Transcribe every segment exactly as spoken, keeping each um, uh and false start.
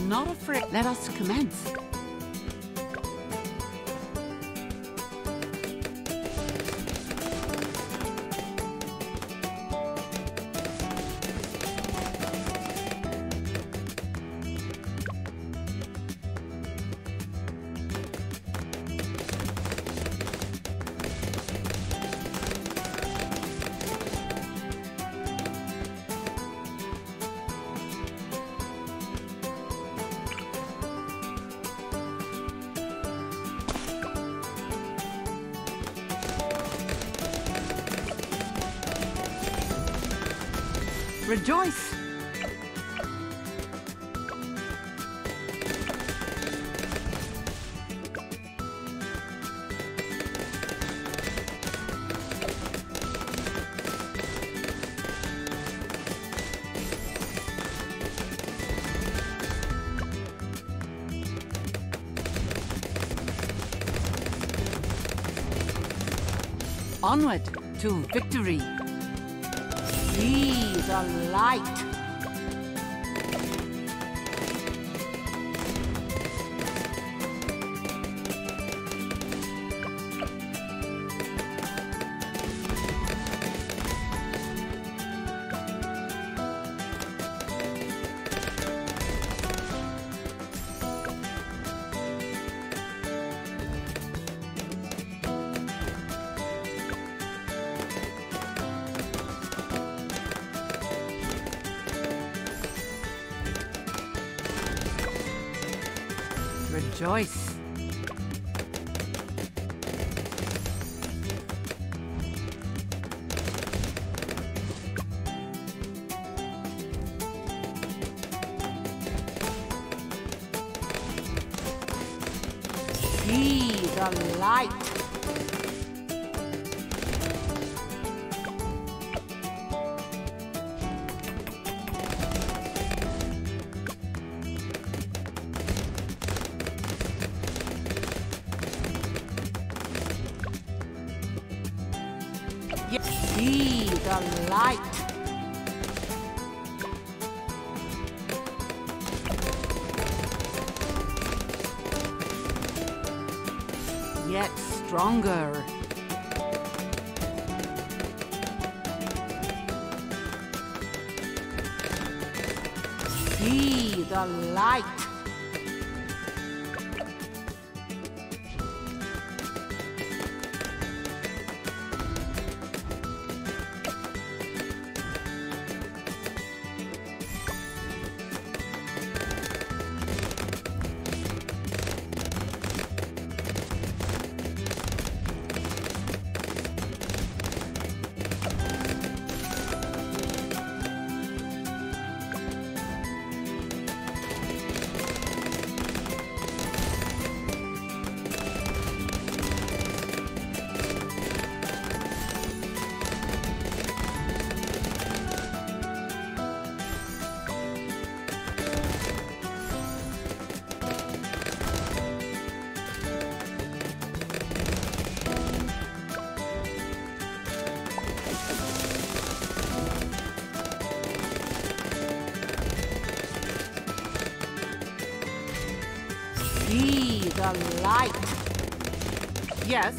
not afraid. Let us commence. Rejoice! Onward to victory! See the light! Rejoice! See the light! See the light! Yet stronger. See the light! See the light. Yes.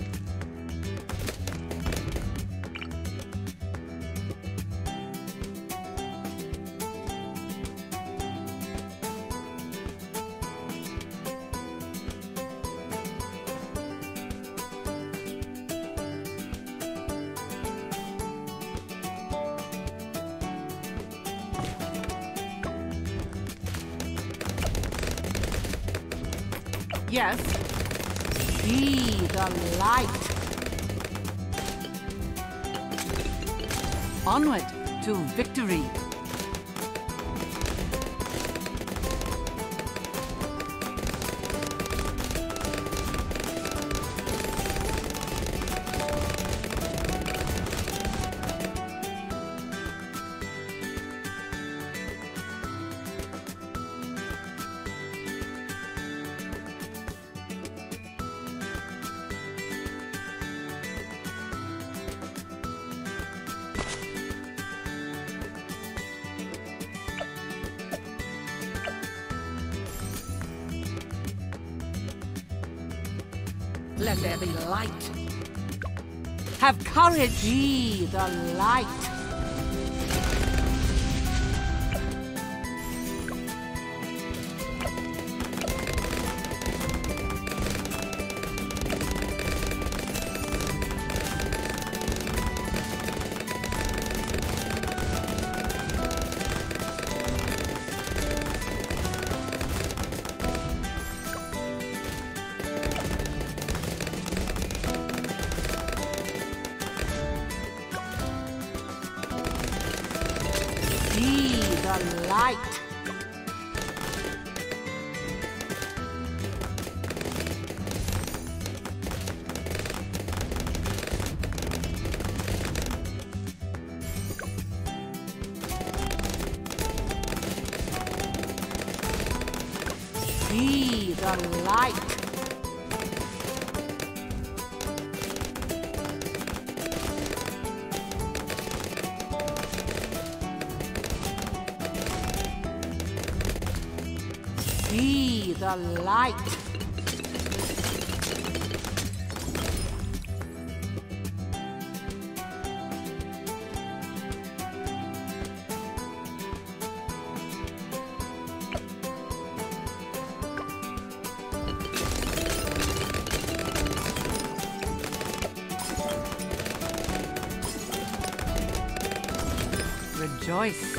Yes. See the light. Onward to victory. Let there be light. Have courage. Be the light. Be the light. Be the light. Be the light. Rejoice.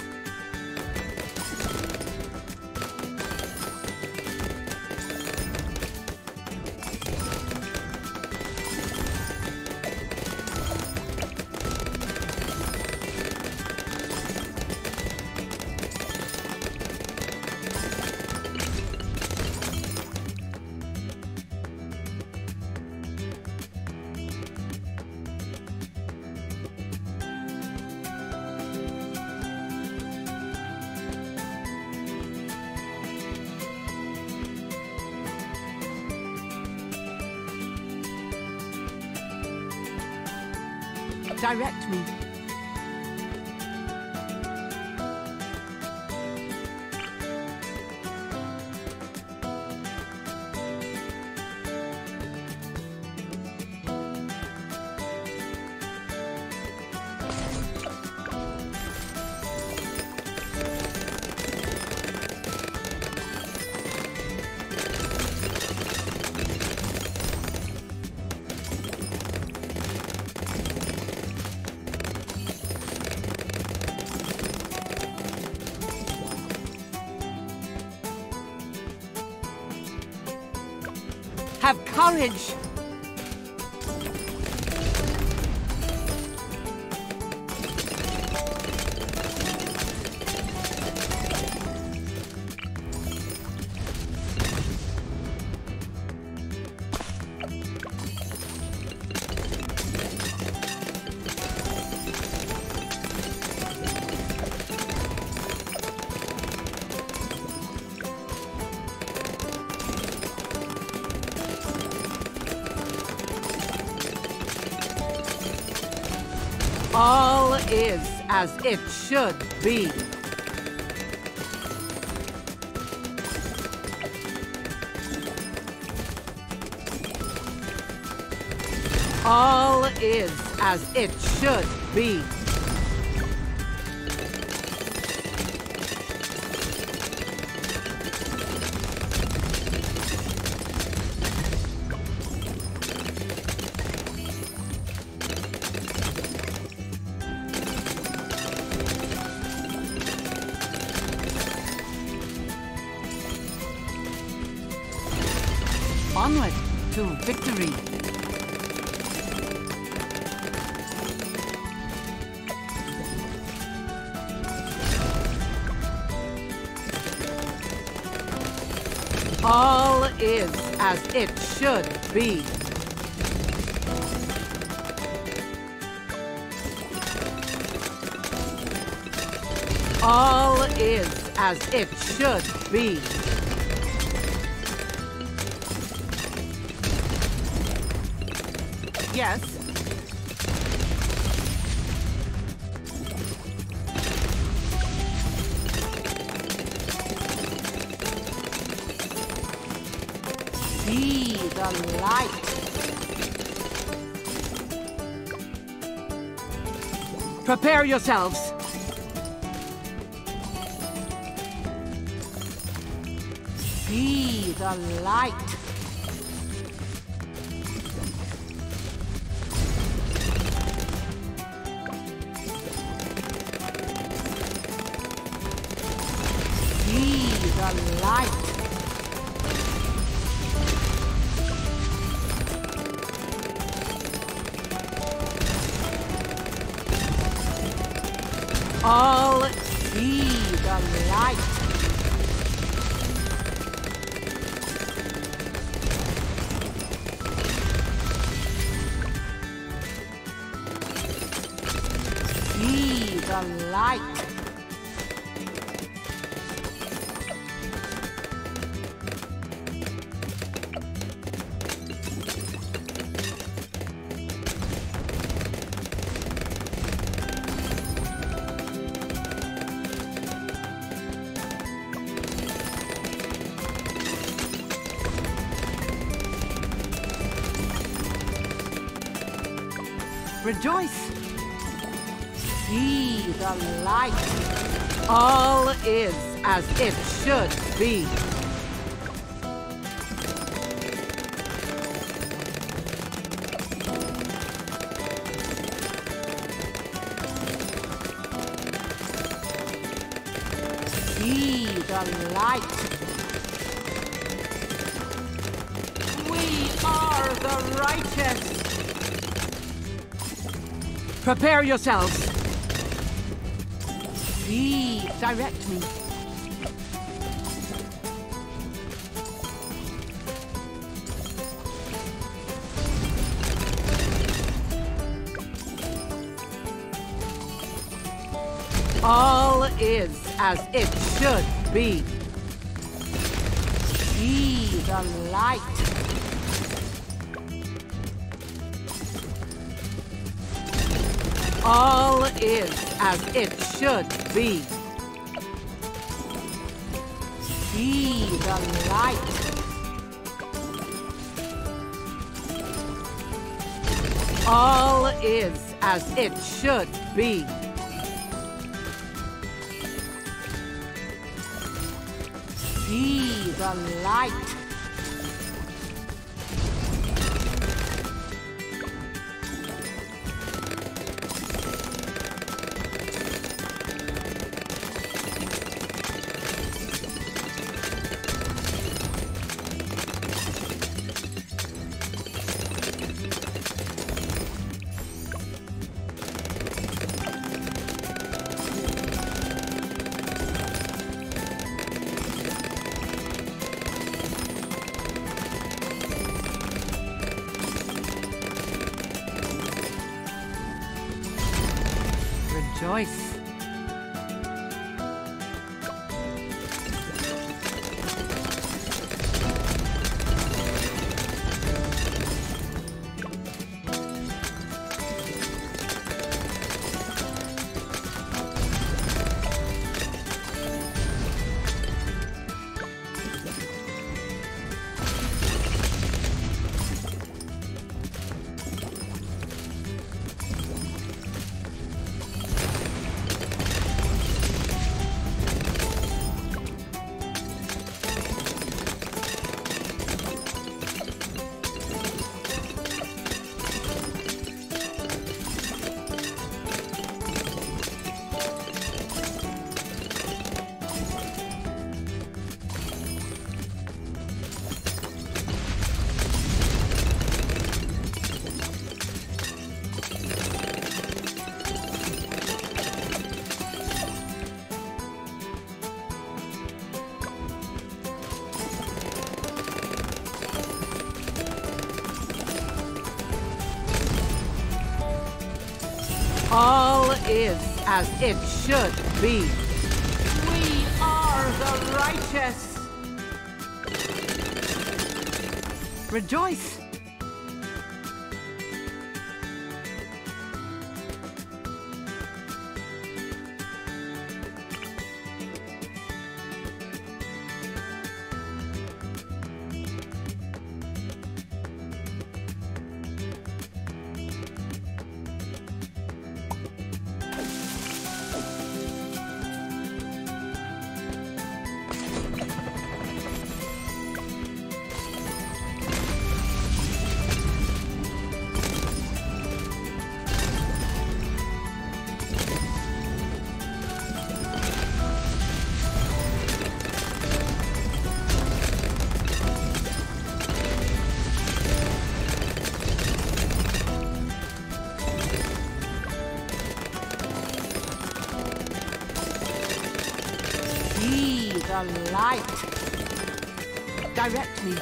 Direct me. Have courage. All is as it should be. All is as it should be. Onward to victory. All is as it should be. All is as it should be. Yes. Be the light. Prepare yourselves. Be the light. Be the light. All be the light. Be the light. Rejoice. Be the light. All is as it should be. Be the light. We are the righteous. Prepare yourselves. Be direct me. All is as it should be. Be the light. All is as it should be. Be the light. All is as it should be. Be the light. Rejoice. All is as it should be. We are the righteous. Rejoice. the light. Direct me.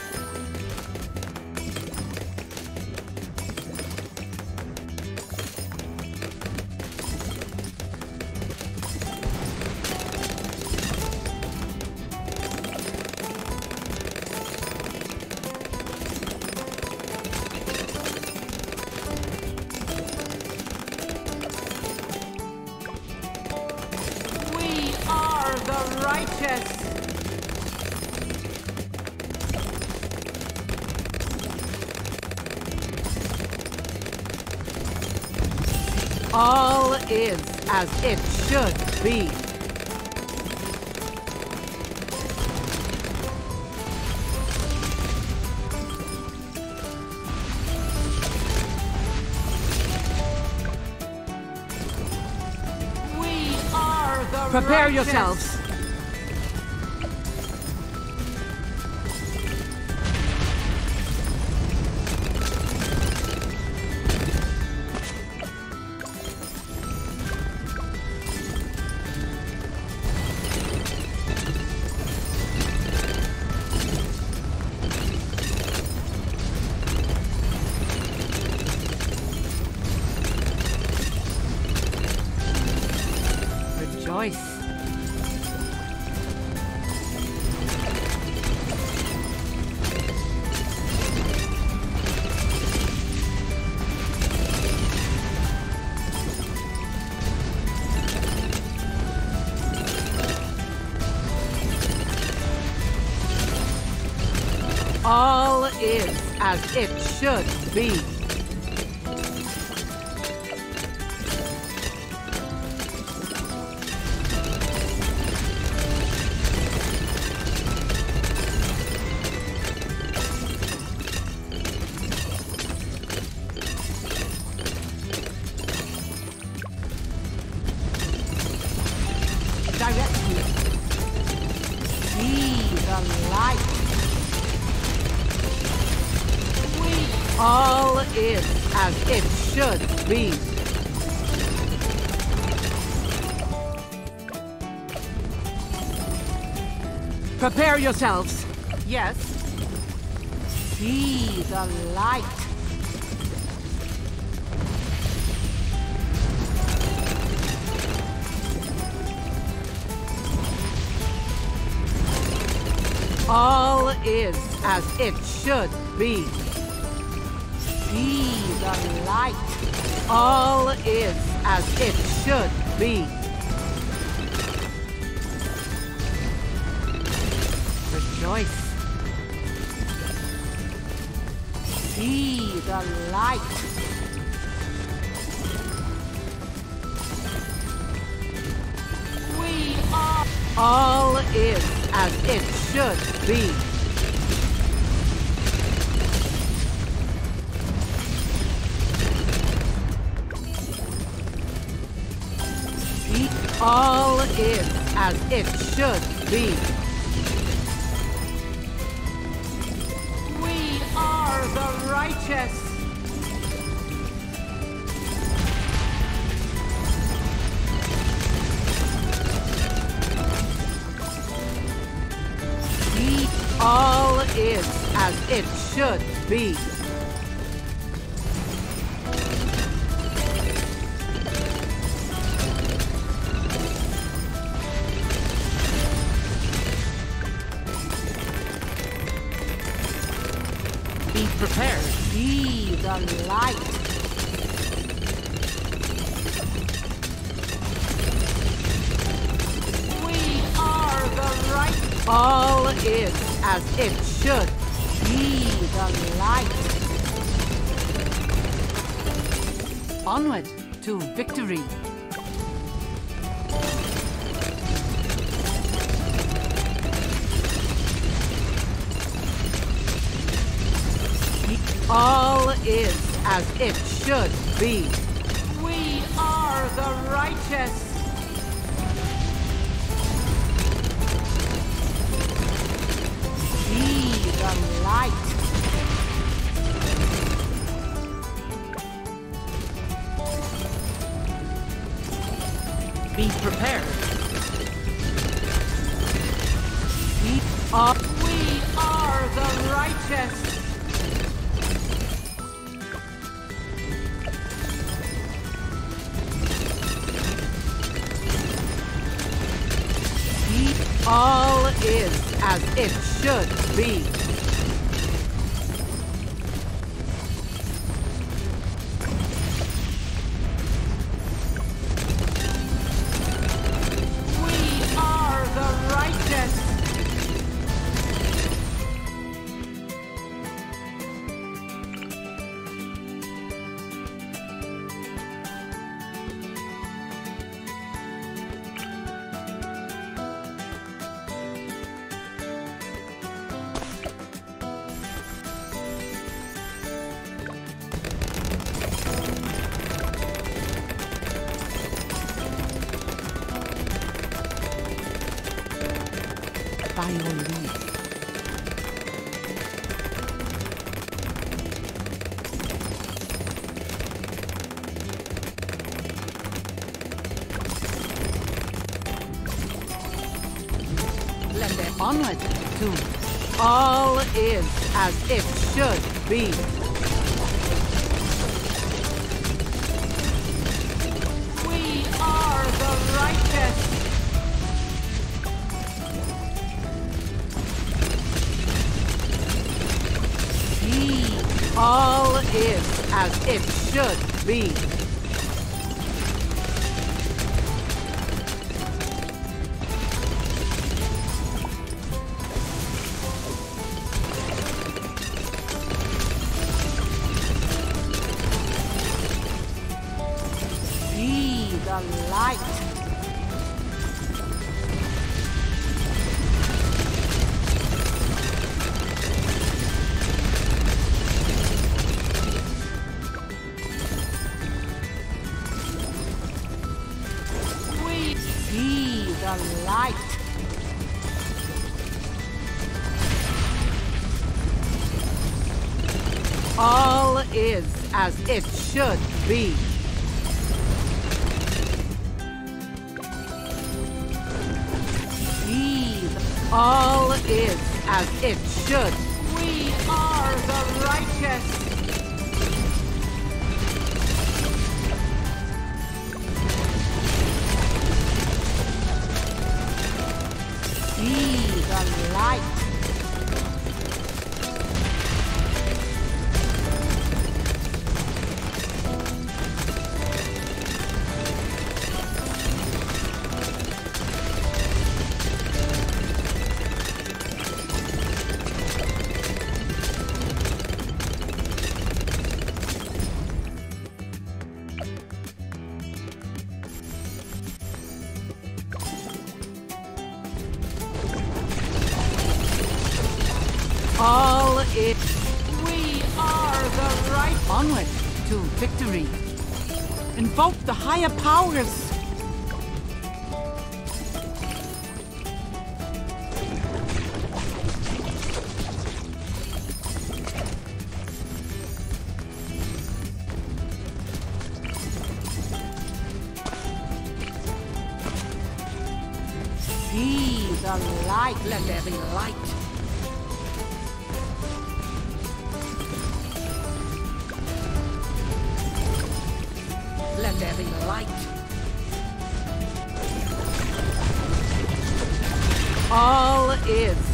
Righteous. All is as it should be. We are the Prepare righteous. Yourselves. Rejoice. All is as it should be. Direct me. See the light. We all is as it should be. Prepare yourselves. Yes. See the light. All is as it should be. See the light. All is as it should be. Rejoice. See the light. We are. All is as it should be. All is as it should be. We are the righteous. All is as it should be. Be prepared. See the light. We are the right. All is as it should. See the light. Onward to victory. All is as it should be. We are the righteous. See the light. Be prepared. Uh, we are the righteous. All is as it should be. We are the righteous. By your leave. Splendid. Onward to all is as it should be. We are the righteous. All is as it should be. Be the light. Be the light. All is as it should be. Be the, all is as it should. We are the righteous. Be the light. All is. We are the right. Onward to victory. Invoke the higher powers. Be the light. Let there be light. Let there be light. All is